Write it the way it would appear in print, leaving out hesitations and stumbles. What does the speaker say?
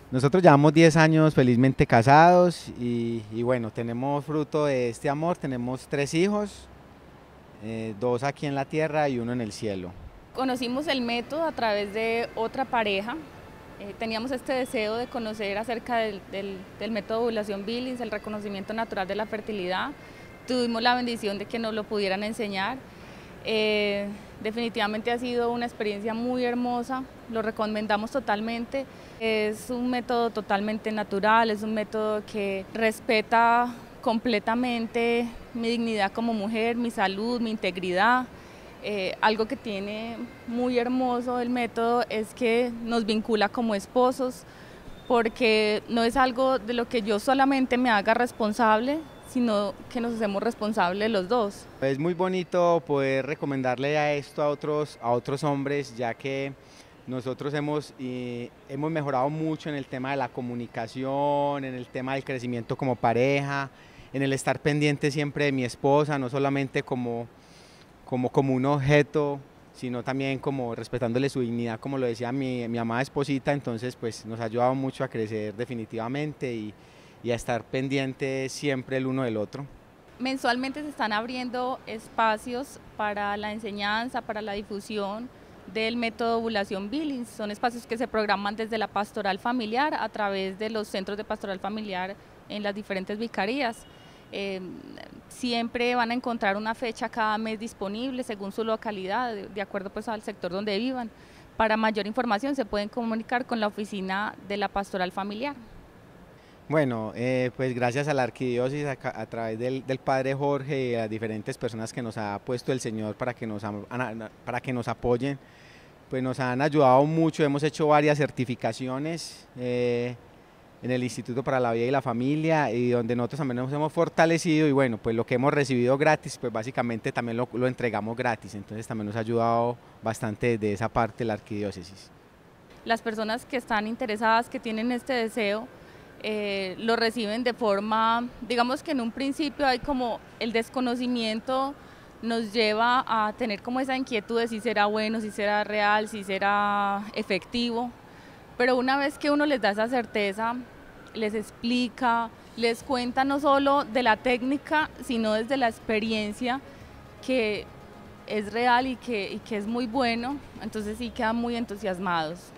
Nosotros llevamos 10 años felizmente casados y bueno, tenemos fruto de este amor, tenemos 3 hijos, dos aquí en la tierra y uno en el cielo. Conocimos el método a través de otra pareja. Teníamos este deseo de conocer acerca del método de ovulación Billings, el reconocimiento natural de la fertilidad. Tuvimos la bendición de que nos lo pudieran enseñar. Definitivamente ha sido una experiencia muy hermosa, lo recomendamos totalmente. Es un método totalmente natural, es un método que respeta completamente mi dignidad como mujer, mi salud, mi integridad. Algo que tiene muy hermoso el método es que nos vincula como esposos, porque no es algo de lo que yo solamente me haga responsable, sino que nos hacemos responsables los dos. Es muy bonito poder recomendarle a esto a otros hombres, ya que nosotros hemos mejorado mucho en el tema de la comunicación, en el tema del crecimiento como pareja, en el estar pendiente siempre de mi esposa, no solamente como un objeto, sino también como respetándole su dignidad, como lo decía mi amada esposita. Entonces pues nos ha ayudado mucho a crecer definitivamente y a estar pendiente siempre el uno del otro. Mensualmente se están abriendo espacios para la enseñanza, para la difusión del método ovulación Billings. Son espacios que se programan desde la pastoral familiar a través de los centros de pastoral familiar en las diferentes vicarías. Siempre van a encontrar una fecha cada mes disponible según su localidad, de acuerdo pues al sector donde vivan. Para mayor información se pueden comunicar con la oficina de la pastoral familiar. Bueno, pues gracias a la arquidiócesis, a través del padre Jorge y a las diferentes personas que nos ha puesto el Señor para que nos apoyen, pues nos han ayudado mucho. Hemos hecho varias certificaciones en el Instituto para la Vida y la Familia, y donde nosotros también nos hemos fortalecido, y bueno, pues lo que hemos recibido gratis, pues básicamente también lo entregamos gratis. Entonces también nos ha ayudado bastante de esa parte la arquidiócesis. Las personas que están interesadas, que tienen este deseo, lo reciben de forma, digamos que en un principio hay como el desconocimiento nos lleva a tener como esa inquietud de si será bueno, si será real, si será efectivo, pero una vez que uno les da esa certeza, les explica, les cuenta no solo de la técnica, sino desde la experiencia que es real y que es muy bueno, entonces sí quedan muy entusiasmados.